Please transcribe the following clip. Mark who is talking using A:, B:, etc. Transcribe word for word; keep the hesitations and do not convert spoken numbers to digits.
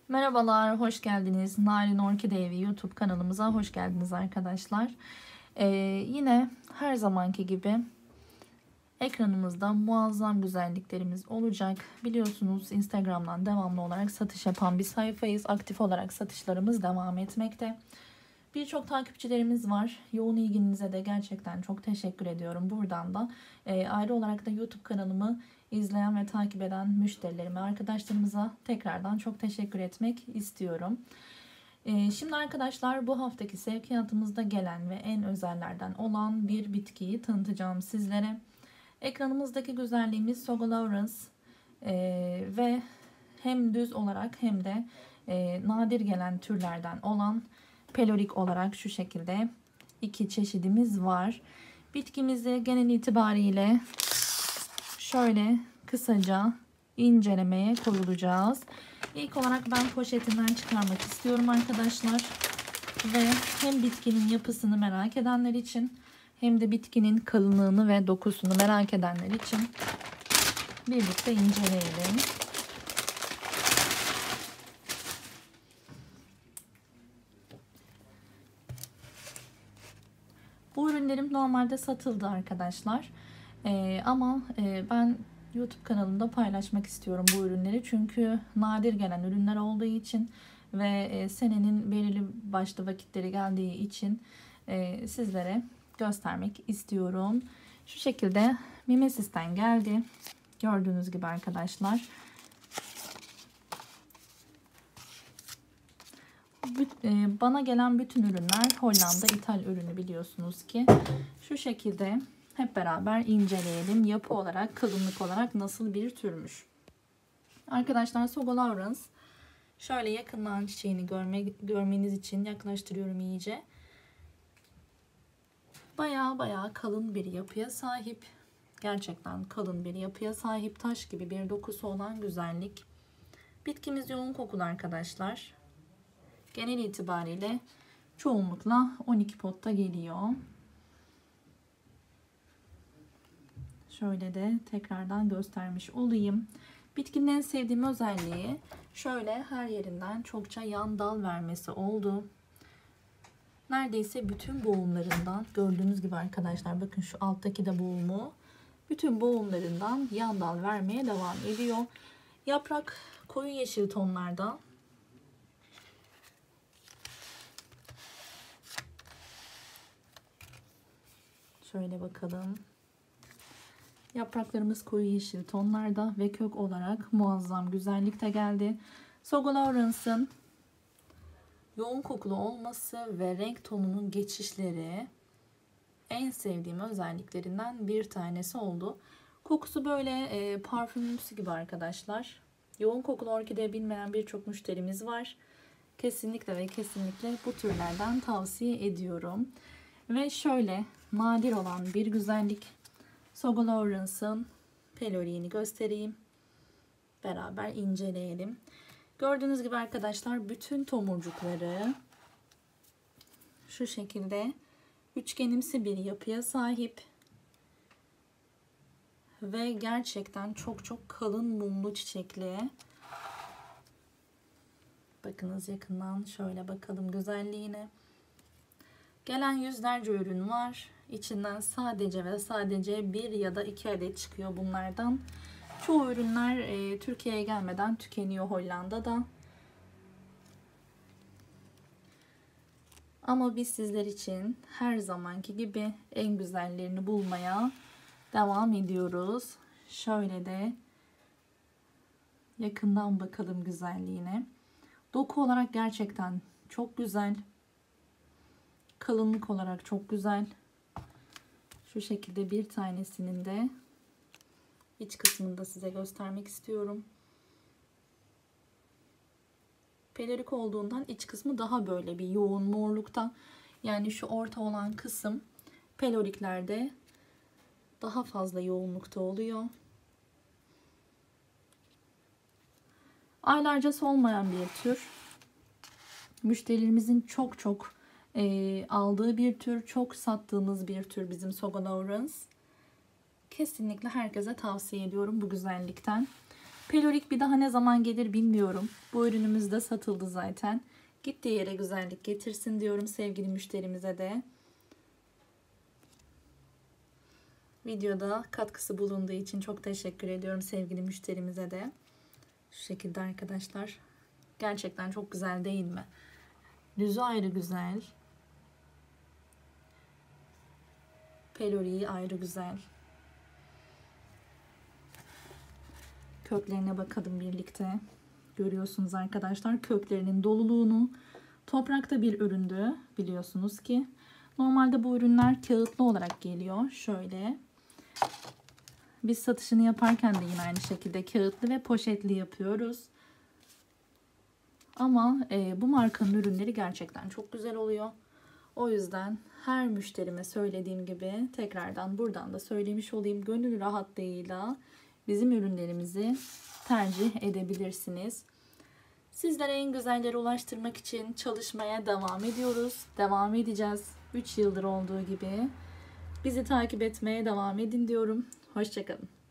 A: Merhabalar, hoş geldiniz. Narin Orkide Evi YouTube kanalımıza hoş geldiniz arkadaşlar. Ee, yine her zamanki gibi ekranımızda muazzam güzelliklerimiz olacak. Biliyorsunuz Instagram'dan devamlı olarak satış yapan bir sayfayız. Aktif olarak satışlarımız devam etmekte. Birçok takipçilerimiz var. Yoğun ilginize de gerçekten çok teşekkür ediyorum. Buradan da e, ayrı olarak da YouTube kanalımı izleyen ve takip eden müşterilerime, arkadaşlarımıza tekrardan çok teşekkür etmek istiyorum. E, şimdi arkadaşlar bu haftaki sevkiyatımızda gelen ve en özellerden olan bir bitkiyi tanıtacağım sizlere. Ekranımızdaki güzelliğimiz Sogolaurus e, ve hem düz olarak hem de e, nadir gelen türlerden olan pelorik olarak şu şekilde iki çeşidimiz var. Bitkimizi genel itibariyle şöyle kısaca incelemeye koyulacağız. İlk olarak ben poşetinden çıkarmak istiyorum arkadaşlar. Ve hem bitkinin yapısını merak edenler için hem de bitkinin kalınlığını ve dokusunu merak edenler için birlikte inceleyelim. Bu ürünlerim normalde satıldı arkadaşlar. Ee, ama e, ben YouTube kanalımda paylaşmak istiyorum bu ürünleri. Çünkü nadir gelen ürünler olduğu için ve e, senenin belirli başlı vakitleri geldiği için e, sizlere göstermek istiyorum. Şu şekilde Mimesis'ten geldi. Gördüğünüz gibi arkadaşlar. Bana gelen bütün ürünler Hollanda ithal ürünü biliyorsunuz ki. Şu şekilde hep beraber inceleyelim. Yapı olarak, kalınlık olarak nasıl bir türmüş. Arkadaşlar Sogolaurus şöyle yakından çiçeğini görme, görmeniz için yaklaştırıyorum iyice. Baya baya kalın bir yapıya sahip. Gerçekten kalın bir yapıya sahip, taş gibi bir dokusu olan güzellik. Bitkimiz yoğun kokulu arkadaşlar. Genel itibariyle çoğunlukla on iki potta geliyor. Şöyle de tekrardan göstermiş olayım. Bitkinin en sevdiğim özelliği şöyle her yerinden çokça yan dal vermesi oldu. Neredeyse bütün boğumlarından gördüğünüz gibi arkadaşlar, bakın şu alttaki de boğumu, bütün boğumlarından yan dal vermeye devam ediyor. Yaprak koyu yeşil tonlarda. Şöyle bakalım. Yapraklarımız koyu yeşil tonlarda ve kök olarak muazzam güzellikte geldi. Sogolaurus'un yoğun kokulu olması ve renk tonunun geçişleri en sevdiğim özelliklerinden bir tanesi oldu. Kokusu böyle e, parfümümsü gibi arkadaşlar. Yoğun kokulu orkide bilmeyen birçok müşterimiz var. Kesinlikle ve kesinlikle bu türlerden tavsiye ediyorum. Ve şöyle nadir olan bir güzellik, Sogolaurus'un peloriğini göstereyim. Beraber inceleyelim. Gördüğünüz gibi arkadaşlar bütün tomurcukları şu şekilde üçgenimsi bir yapıya sahip. Ve gerçekten çok çok kalın mumlu çiçekli. Bakınız yakından şöyle bakalım güzelliğine. Gelen yüzlerce ürün var. İçinden sadece ve sadece bir ya da iki adet çıkıyor bunlardan. Çoğu ürünler e, Türkiye'ye gelmeden tükeniyor Hollanda'da. Ama biz sizler için her zamanki gibi en güzellerini bulmaya devam ediyoruz. Şöyle de yakından bakalım güzelliğine. Doku olarak gerçekten çok güzel. Kalınlık olarak çok güzel. Şu şekilde bir tanesinin de iç kısmını da size göstermek istiyorum. Pelorik olduğundan iç kısmı daha böyle bir yoğun morlukta. Yani şu orta olan kısım peloriklerde daha fazla yoğunlukta oluyor. Aylarca solmayan bir tür. Müşterilerimizin çok çok e, aldığı bir tür. Çok sattığımız bir tür bizim Sogolaurus. Kesinlikle herkese tavsiye ediyorum bu güzellikten. Pelorik bir daha ne zaman gelir bilmiyorum. Bu ürünümüz de satıldı zaten. Gittiği yere güzellik getirsin diyorum sevgili müşterimize de. Videoda katkısı bulunduğu için çok teşekkür ediyorum sevgili müşterimize de. Şu şekilde arkadaşlar. Gerçekten çok güzel değil mi? Düzü ayrı güzel. Peloriği ayrı güzel. Köklerine bakalım birlikte. Görüyorsunuz arkadaşlar köklerinin doluluğunu. Toprakta bir üründü biliyorsunuz ki. Normalde bu ürünler kağıtlı olarak geliyor. Şöyle. Biz satışını yaparken de yine aynı şekilde kağıtlı ve poşetli yapıyoruz. Ama e, bu markanın ürünleri gerçekten çok güzel oluyor. O yüzden her müşterime söylediğim gibi tekrardan buradan da söylemiş olayım. Gönül rahatlığıyla bizim ürünlerimizi tercih edebilirsiniz. Sizlere en güzelleri ulaştırmak için çalışmaya devam ediyoruz. Devam edeceğiz. üç yıldır olduğu gibi. Bizi takip etmeye devam edin diyorum. Hoşça kalın.